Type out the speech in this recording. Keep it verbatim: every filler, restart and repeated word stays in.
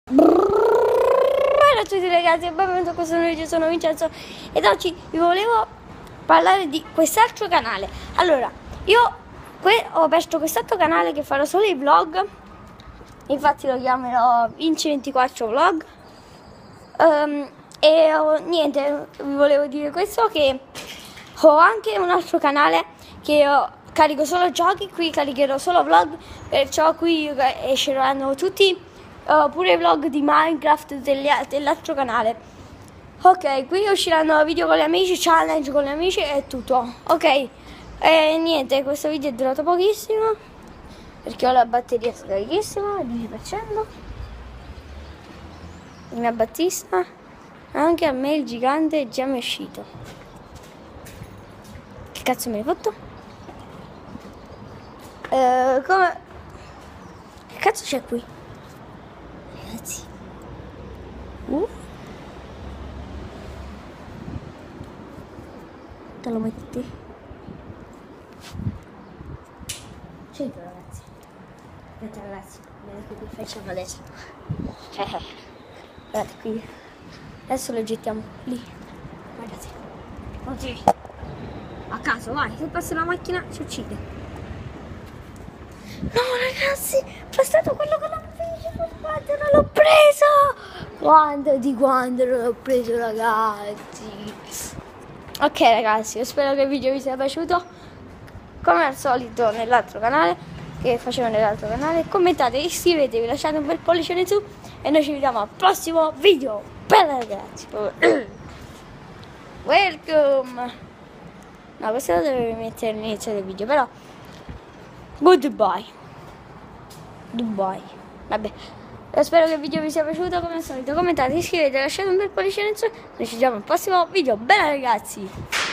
Ciao a tutti ragazzi e benvenuti a questo nuovo video, sono Vincenzo ed oggi vi volevo parlare di quest'altro canale. Allora, io ho aperto quest'altro canale che farò solo i vlog, infatti lo chiamerò Vinci ventiquattro Vlog. Um, e oh, niente, vi volevo dire questo, che ho anche un altro canale che ho, carico solo giochi, qui caricherò solo vlog, perciò qui esceranno tutti uh, pure i vlog di Minecraft dell'altro canale. Ok, qui usciranno video con gli amici, challenge con gli amici e tutto. Ok, e niente, questo video è durato pochissimo perché ho la batteria scarichissima al dieci per cento. Una battista, anche a me il gigante già mi è uscito. Che cazzo me l'hai fatto? Uh, come... Che cazzo c'è qui? Ragazzi. Uh. Te lo metti? Centro ragazzi. Aspetta ragazzi, vedete che facciamo adesso. Guardate qui. Adesso lo gettiamo lì. Guardate. Così. A caso, vai, se passa la macchina ci uccide. No ragazzi, è stato quello con la bici, quando non l'ho preso! Quando di quando non l'ho preso ragazzi. Ok ragazzi, io spero che il video vi sia piaciuto. Come al solito nell'altro canale, che facevo nell'altro canale, commentate, iscrivetevi, lasciate un bel pollice in su e noi ci vediamo al prossimo video. Bella ragazzi. Welcome. No, questo lo dovevo mettere all'inizio del video, però goodbye. Goodbye. Vabbè. Io spero che il video vi sia piaciuto, come al solito commentate, iscrivetevi, lasciate un bel pollice in su. Noi ci vediamo al prossimo video. Bella ragazzi.